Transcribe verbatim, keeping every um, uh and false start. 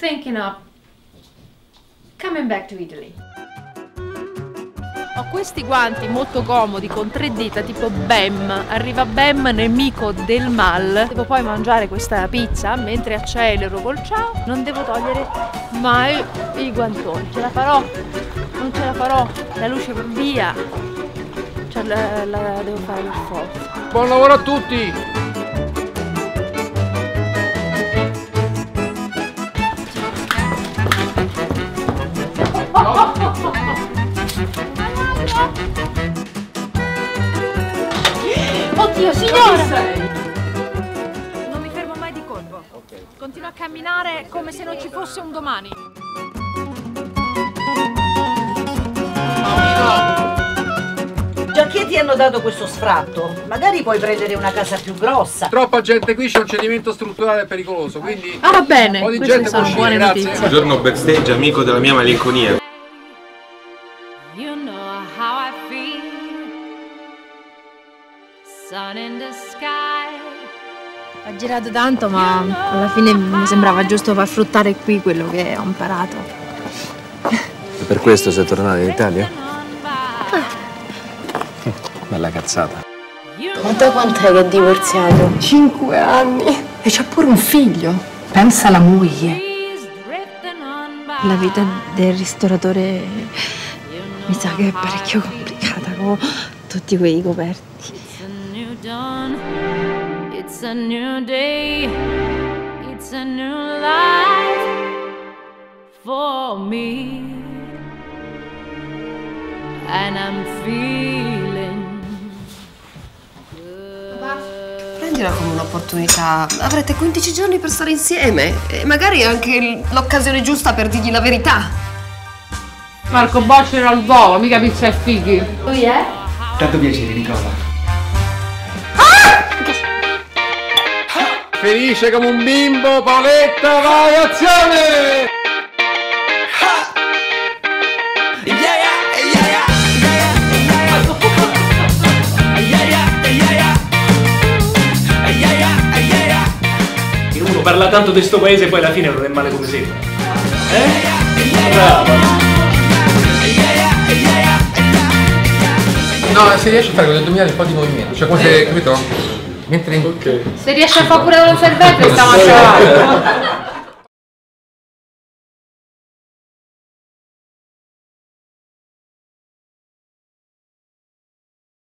thinking of coming back to Italy. Ho questi guanti molto comodi con tre dita tipo Bem. Arriva Bem, nemico del mal. Devo poi mangiare questa pizza mentre accelero col ciao. Non devo togliere mai i guantoni. Ce la farò? Non ce la farò. La luce va via. Cioè la, la devo fare per forza. Buon lavoro a tutti! Oddio signora! Non mi fermo mai di colpo. Okay. Continuo a camminare come se non ci fosse un domani. Già che ti hanno dato questo sfratto, magari puoi prendere una casa più grossa. Troppa gente qui, c'è un cedimento strutturale pericoloso, quindi... Ah va bene, un po' di queste gente sono uscire, buone grazie. notizie. Buongiorno backstage, amico della mia malinconia. You know how I feel. Sun in the sky. Ho girato tanto ma alla fine mi sembrava giusto far fruttare qui quello che ho imparato. E per questo sei tornata in Italia? Bella cazzata. Ma da quant'è che è divorziato? Cinque anni. E c'ha pure un figlio. Pensa alla moglie. La vita del ristoratore mi sa che è parecchio complicata con tutti quei coperti. It's a new day. It's a new life for me. And I'm feeling good. Prendila come un'opportunità. Avrete quindici giorni per stare insieme. E magari è anche l'occasione giusta per dirgli la verità. Marco Bocci era al volo, mica pizza e fighi. Lui è? Tanto piacere, Nicola. Felice come un bimbo, Paoletta, vai, azione! Uno parla tanto di sto paese e poi alla fine non è male come sembra. Eh? Bravo! No, se riesci a fare con gli addominali un po' di movimento, cioè come se, capito? Mentre... Se riesci a fare pure lo servetto stiamo a